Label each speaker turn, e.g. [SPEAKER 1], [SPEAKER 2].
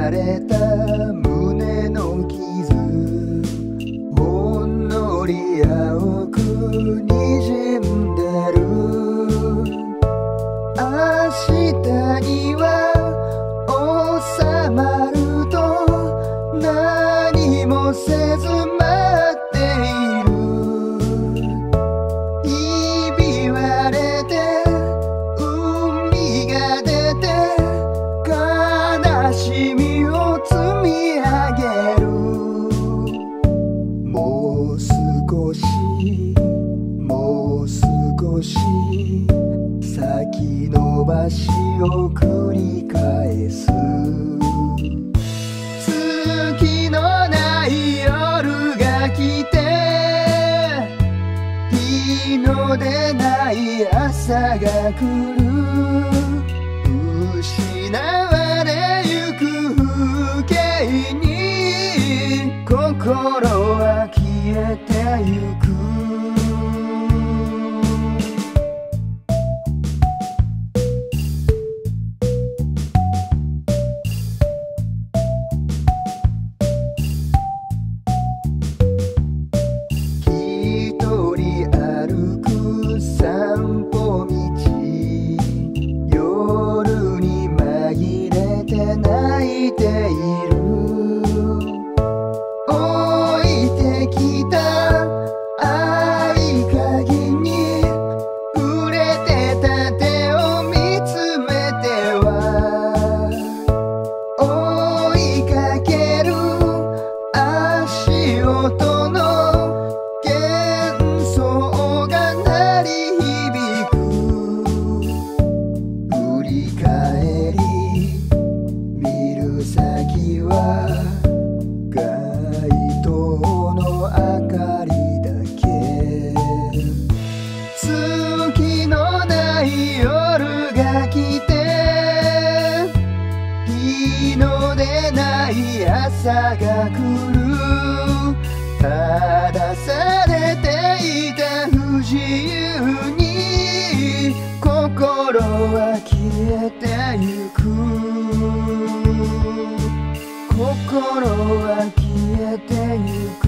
[SPEAKER 1] られた胸の傷、ほんのり青くにじんでる。明日には収まると何もせず待っている。ひび割れて海が出て悲しみを積み上げる。もう少しもう少し先延ばしを繰り返す。月のない夜が来て日の出ない朝が来る。失われゆく風景に心は消えてゆく。散歩道、夜に紛れて泣いている。置いてきた合鍵に触れてた手を見つめては追いかける足音の幻想が鳴り響く。振り返り見る先は街灯の明かりだけ。月のない夜が来て日の出ない朝が来る。正されていた不自由に心は消えてゆく。心は消えてゆく。